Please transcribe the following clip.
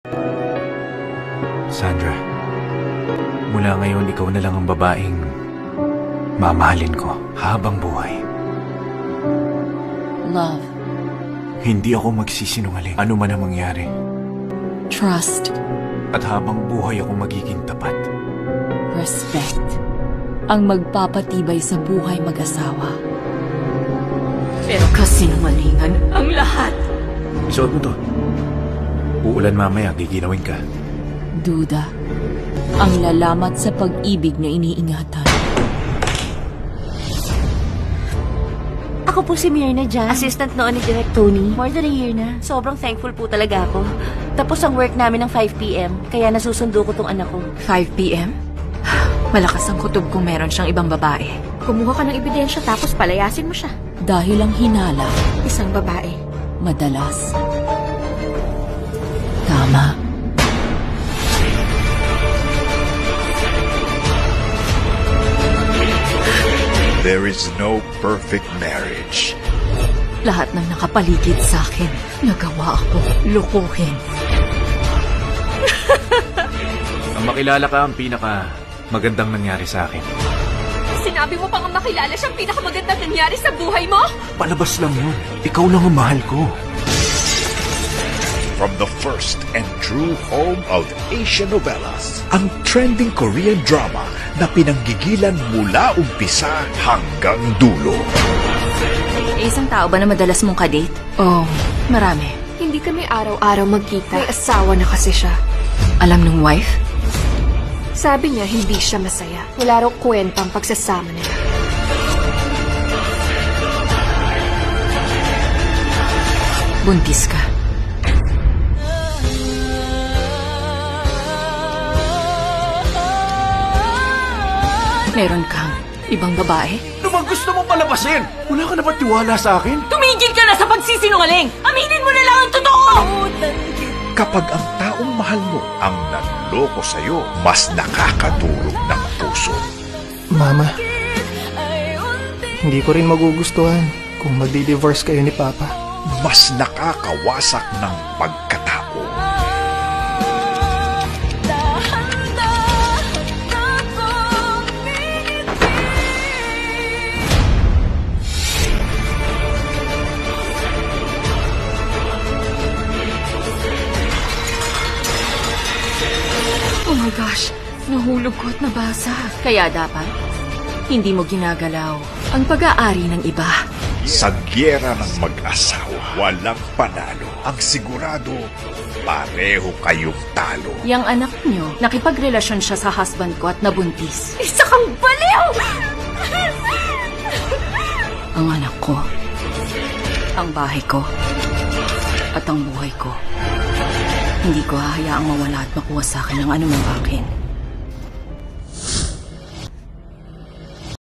Sandra, mula ngayon ikaw na lang ang babaeng mamahalin ko habang buhay. Love. Hindi ako magsisinungaling ano man ang mangyari. Trust. At habang buhay ako magiging tapat. Respect. Ang magpapatibay sa buhay mag-asawa. Pero kasinungalingan ang lahat. Isuot mo to. Uulan mamaya, giginawin ka. Duda. Ang lalamat sa pag-ibig na iniingatan. Ako po si Mirna dyan. Assistant noon ni Direk Tony. More than a year na. Sobrang thankful po talaga ako. Tapos ang work namin ng 5 p.m. Kaya nasusundo ko tong anak ko. 5 p.m.? Malakas ang kutob kung meron siyang ibang babae. Kumuha ka ng ebidensya tapos palayasin mo siya. Dahil ang hinala, Isang babae. madalas. Tama. There is no perfect marriage. Lahat ng nakapaligid sa akin, nagawa ako lukuhin. Ang makilala ka ang pinaka magandang nangyari sa akin. Sinabi mo pang makilala siyang pinakamagandang nangyari sa buhay mo? Palabas lang yun. Ikaw lang ang mahal ko. From the first and true home of Asian novellas, ang trending Korean drama na pinanggigilan mula umpisa hanggang dulo. Isang tao ba na madalas mong kadate? Oh, marami. Hindi kami araw-araw magkita. May asawa na kasi siya. Alam ng wife? Sabi niya hindi siya masaya. Wala raw kwentang pagsasama nila. Buntis ka. Meron kang ibang babae? Ano bang gusto mo palabasin? Wala ka na ba tiwala sa akin? Tumigil ka na sa pagsisinungaling! Aminin mo na lang ang totoo! Kapag ang taong mahal mo ang nanloko sa'yo, mas nakakadurog ng puso. Mama, hindi ko rin magugustuhan kung magdi-divorce kayo ni Papa. Mas nakakawasak ng pagkatao. Oh my gosh, nahulog ko at nabasa. Kaya dapat, hindi mo ginagalaw ang pag-aari ng iba. Sa gyera ng mag-asawa, walang panalo. Ang sigurado, pareho kayong talo. Yang anak nyo, nakipagrelasyon siya sa husband ko at nabuntis. Isa kang baliw! Ang anak ko, ang bahay ko, at ang buhay ko. Hindi ko hahayaang mawala at makuha sa akin ang anumang akin.